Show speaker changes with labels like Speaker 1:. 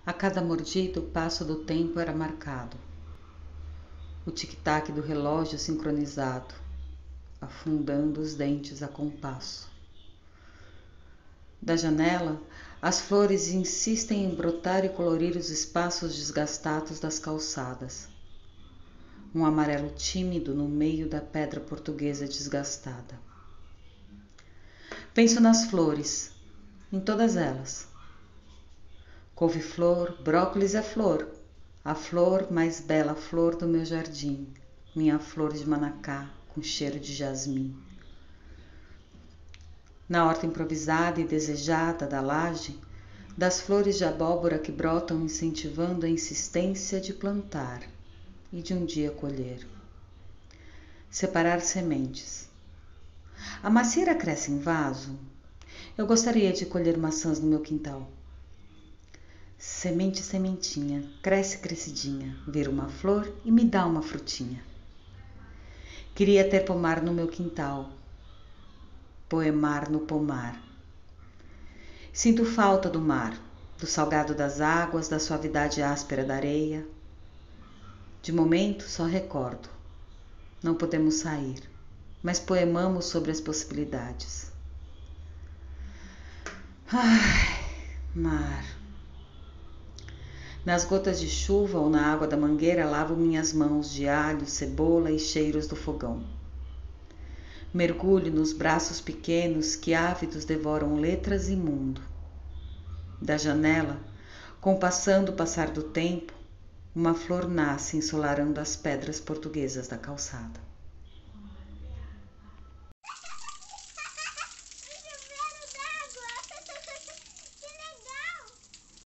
Speaker 1: A cada mordida, o passo do tempo era marcado. O tic-tac do relógio sincronizado, afundando os dentes a compasso. Da janela, as flores insistem em brotar e colorir os espaços desgastados das calçadas. Um amarelo tímido no meio da pedra portuguesa desgastada. Penso nas flores, em todas elas. Couve-flor, brócolis é flor, a flor mais bela flor do meu jardim, minha flor de manacá com cheiro de jasmim. Na horta improvisada e desejada da laje, das flores de abóbora que brotam incentivando a insistência de plantar e de um dia colher. Separar sementes. A macieira cresce em vaso? Eu gostaria de colher maçãs no meu quintal. Semente, sementinha, cresce crescidinha, vira uma flor e me dá uma frutinha. Queria ter pomar no meu quintal, poemar no pomar. Sinto falta do mar, do salgado das águas, da suavidade áspera da areia. De momento só recordo. Não podemos sair, mas poemamos sobre as possibilidades. Ai, mar. Nas gotas de chuva ou na água da mangueira lavo minhas mãos de alho, cebola e cheiros do fogão. Mergulho nos braços pequenos que ávidos devoram letras e mundo. Da janela, compassando o passar do tempo, uma flor nasce ensolarando as pedras portuguesas da calçada.